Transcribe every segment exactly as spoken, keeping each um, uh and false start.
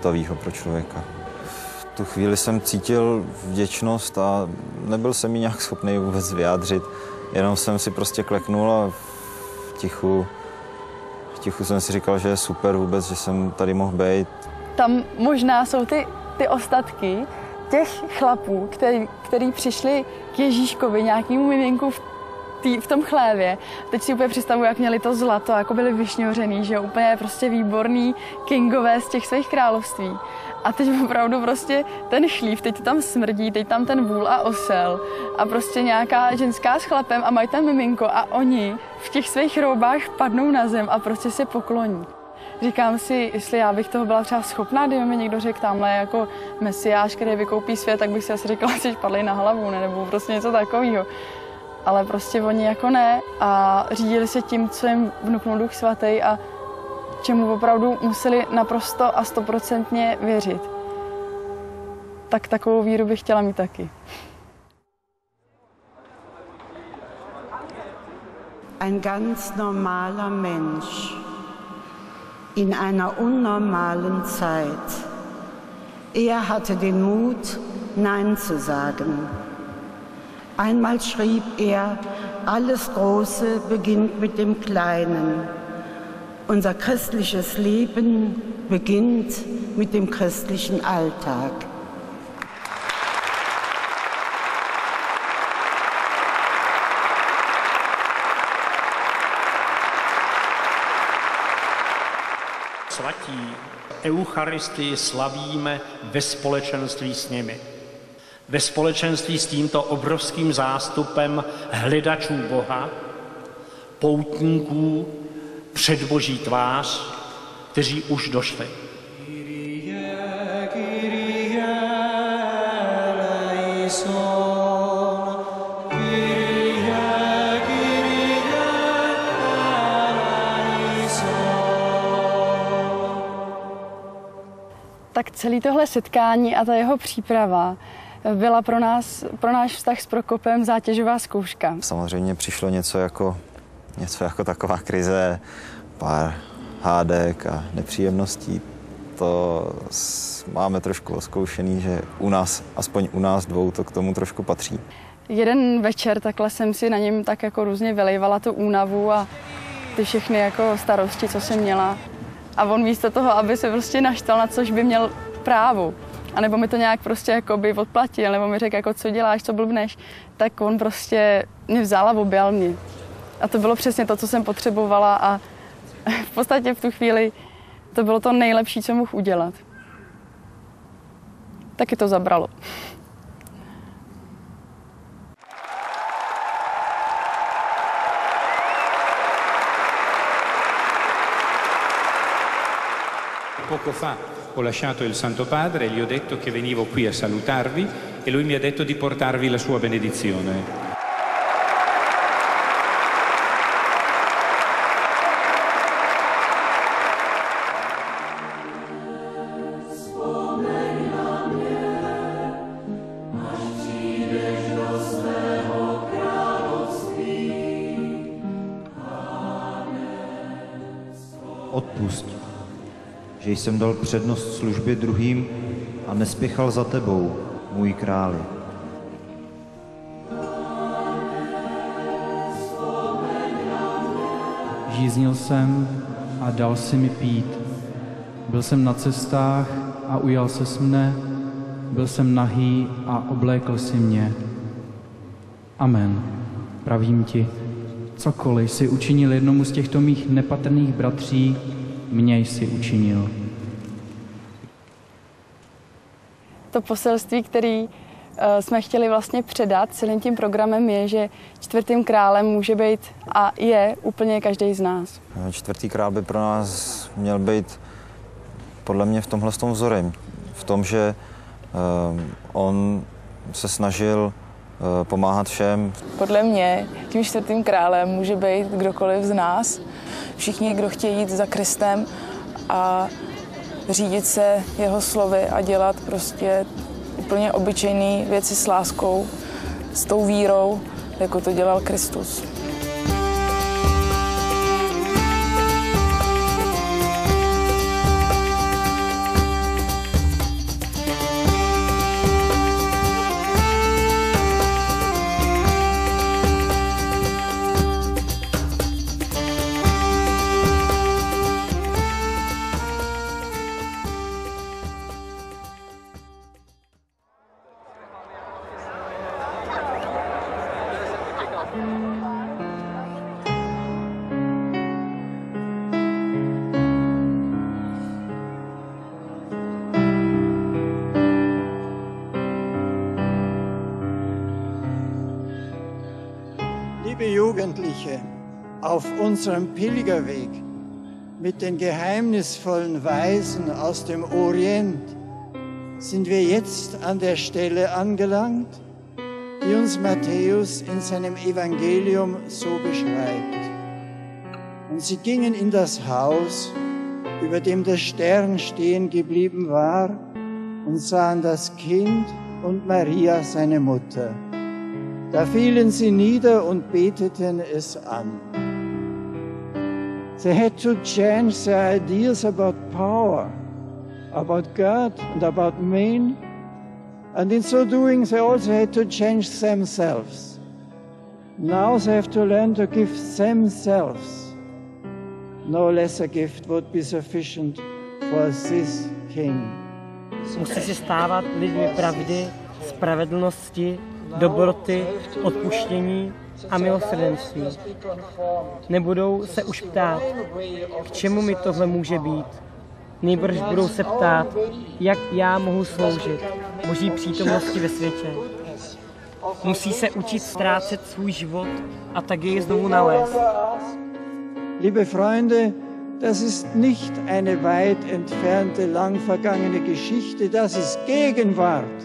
hodnotavého pro člověka. V tu chvíli jsem cítil vděčnost a nebyl jsem ji nějak schopný vůbec vyjádřit. Jenom jsem si prostě kleknul a v tichu, v tichu jsem si říkal, že je super vůbec, že jsem tady mohl být. Tam možná jsou ty, ty ostatky těch chlapů, který, který přišli k Ježíškovi, nějakému miminku v, tý, v tom chlévě. Teď si úplně představuji, jak měli to zlato, jako byli vyšňořený, že úplně prostě výborný kingové z těch svých království. A teď opravdu prostě ten chlív, teď to tam smrdí, teď tam ten vůl a osel a prostě nějaká ženská s chlapem a mají tam miminko a oni v těch svých roubách padnou na zem a prostě se pokloní. Říkám si, jestli já bych toho byla třeba schopná, kdyby mi někdo řekl, tamhle jako mesiáš, který vykoupí svět, tak bych si asi řekla, že padli na hlavu, ne? Nebo prostě něco takového. Ale prostě oni jako ne a řídili se tím, co jim vnuknul Duch Svatý a čemu opravdu museli naprosto a stoprocentně věřit. Tak takovou víru bych chtěla mít taky. Ein ganz normaler Mensch in einer unnormalen Zeit. Er hatte den Mut, Nein zu sagen. Einmal schrieb er, alles Große beginnt mit dem Kleinen. Unser christliches Leben beginnt mit dem christlichen Alltag. Svatí Eucharistii slavíme ve společenství s nimi. Ve společenství s tímto obrovským zástupem hledačů Boha, poutníků před Boží tvář, kteří už došli. Tak celé tohle setkání a ta jeho příprava byla pro nás, pro náš vztah s Prokopem zátěžová zkouška. Samozřejmě přišlo něco jako, něco jako taková krize, pár hádek a nepříjemností. To máme trošku oskoušený, že u nás, aspoň u nás dvou, to k tomu trošku patří. Jeden večer takhle jsem si na něm tak jako různě vylejvala tu únavu a ty všechny jako starosti, co jsem měla. A on místo toho, aby se prostě naštal, na což by měl právo, anebo mi to nějak prostě jakoby odplatil, nebo mi řekl, jako co děláš, co blbneš, tak on prostě mě vzal a objal mě. A to bylo přesně to, co jsem potřebovala a v podstatě v tu chvíli to bylo to nejlepší, co mohl udělat. Taky to zabralo. Poco fa ho lasciato il Santo Padre, gli ho detto che venivo qui a salutarvi e lui mi ha detto di portarvi la sua benedizione. Odpusť, že jsem dal přednost službě druhým a nespěchal za tebou, můj králi. Žíznil jsem a dal si mi pít. Byl jsem na cestách a ujal ses mne. Byl jsem nahý a oblékl si mě. Amen. Pravím ti, cokoliv jsi učinil jednomu z těchto mých nepatrných bratří, mě jsi učinil. To poselství, který uh, jsme chtěli vlastně předat celým tím programem, je, že čtvrtým králem může být a je úplně každý z nás. Čtvrtý král by pro nás měl být podle mě v tomhle tom vzorem. V tom, že uh, on se snažil uh, pomáhat všem. Podle mě tím čtvrtým králem může být kdokoliv z nás. Všichni, kdo chtějí jít za Kristem a řídit se jeho slovy a dělat prostě úplně obyčejné věci s láskou, s tou vírou, jako to dělal Kristus. Liebe Jugendliche, auf unserem Pilgerweg mit den geheimnisvollen Weisen aus dem Orient sind wir jetzt an der Stelle angelangt, die uns Matthäus in seinem Evangelium so beschreibt. Und sie gingen in das Haus, über dem der Stern stehen geblieben war, und sahen das Kind und Maria, seine Mutter. Da fielen sie nieder und beteten es an. They had to change their ideas about power, about God and about men, and in so doing they also had to change themselves. Now they have to learn to give themselves. No lesser gift would be sufficient for this king. Musí se stávat lidmi pravdy, spravedlnosti, dobroty, odpuštění a milosrdenství. Nebudou se už ptát, k čemu mi tohle může být. Nejbrž budou se ptát, jak já mohu sloužit Boží přítomnosti ve světě. Musí se učit ztrácet svůj život a tak jej znovu nalézt. Liebe Freunde, das ist nicht eine weit entfernte, lang vergangene Geschichte, das ist Gegenwart.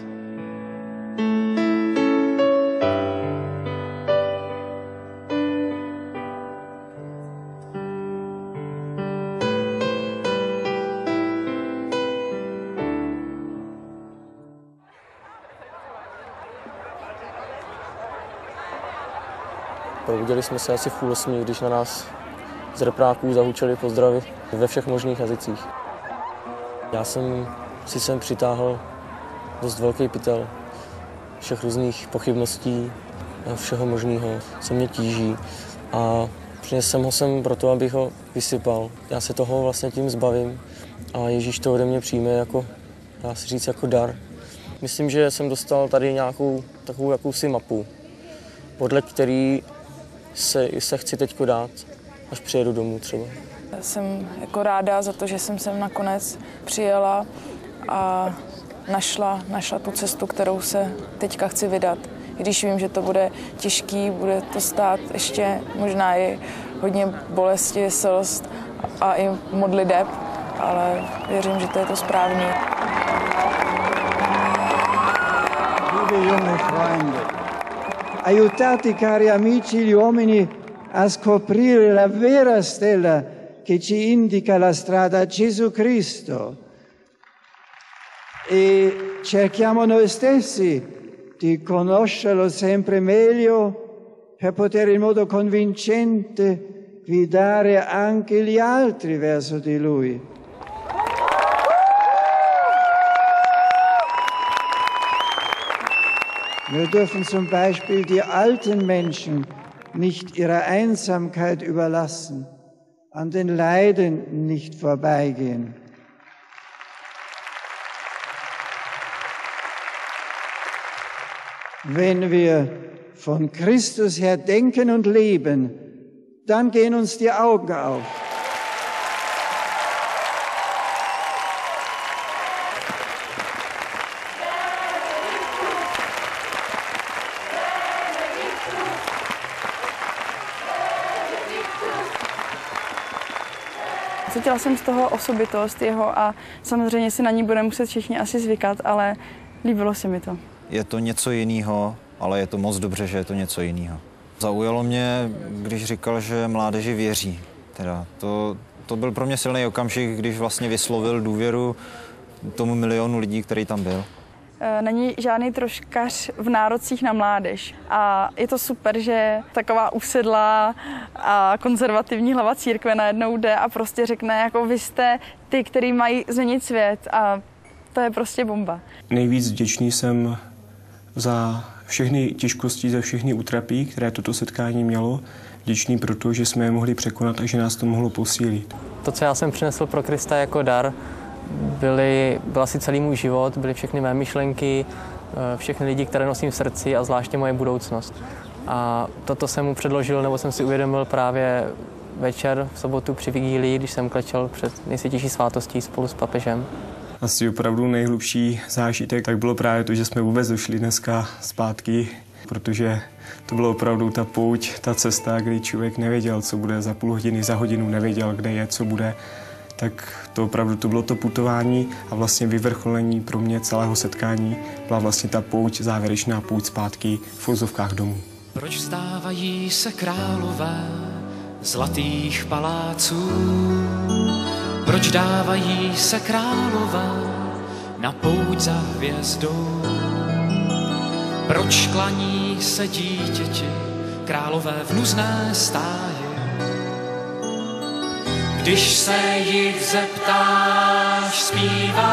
Probudili jsme se asi v půl osmi, když na nás z repráků zahučeli pozdravy ve všech možných jazycích. Já jsem si sem přitáhl dost velký pytel všech různých pochybností a všeho možného, co mě tíží. A přinesl jsem ho sem proto, abych ho vysypal. Já se toho vlastně tím zbavím a Ježíš to ode mě přijme jako, dá se říct, jako dar. Myslím, že jsem dostal tady nějakou takovou jakousi mapu, podle který se, se chci teďko dát, až přijedu domů třeba. Jsem jako ráda za to, že jsem sem nakonec přijela a našla, našla tu cestu, kterou se teďka chci vydat. I když vím, že to bude těžký, bude to stát ještě možná i hodně bolesti, slz a i modliteb, ale věřím, že to je to správný. Liebe junge Freunde, aiutate cari amici gli uomini a scoprire la vera stella che ci indica la strada a Gesù Cristo e cerchiamo noi stessi di conoscerlo sempre meglio per poter in modo convincente guidare anche gli altri verso di Lui. Wir dürfen zum Beispiel die alten Menschen nicht ihrer Einsamkeit überlassen, an den Leiden nicht vorbeigehen. Wenn wir von Christus her denken und leben, dann gehen uns die Augen auf. Cítila jsem z toho osobitost jeho a samozřejmě si na ní budeme muset všichni asi zvykat, ale líbilo se mi to. Je to něco jiného, ale je to moc dobře, že je to něco jiného. Zaujalo mě, když říkal, že mládeži věří. Teda to, to byl pro mě silný okamžik, když vlastně vyslovil důvěru tomu milionu lidí, který tam byl. Není žádný troškař v nárocích na mládež. A je to super, že taková usedlá a konzervativní hlava církve najednou jde a prostě řekne, jako vy jste ty, který mají změnit svět, a to je prostě bomba. Nejvíc vděčný jsem za všechny těžkosti, za všechny útrapí, které toto setkání mělo. Vděčný proto, že jsme je mohli překonat a že nás to mohlo posílit. To, co já jsem přinesl pro Krista jako dar, byly, byl asi celý můj život, byly všechny mé myšlenky, všechny lidi, které nosím v srdci a zvláště moje budoucnost. A toto jsem mu předložil, nebo jsem si uvědomil právě večer v sobotu při vigílii, když jsem klečel před nejsvětější svátostí spolu s papežem. Asi opravdu nejhlubší zážitek tak bylo právě to, že jsme vůbec došli dneska zpátky protože to bylo opravdu ta pouť, ta cesta, kdy člověk nevěděl, co bude za půl hodiny, za hodinu nevěděl, kde je, co bude. Tak to opravdu to bylo to putování a vlastně vyvrcholení pro mě celého setkání byla vlastně ta pouť, závěrečná pouť zpátky v ozovkách domů. Proč vzdávají se králové zlatých paláců? Proč dávají se králové na pouť za hvězdou? Proč klaní se dítěti králové v nuzné stáji? Když se jich zeptáš, zpívá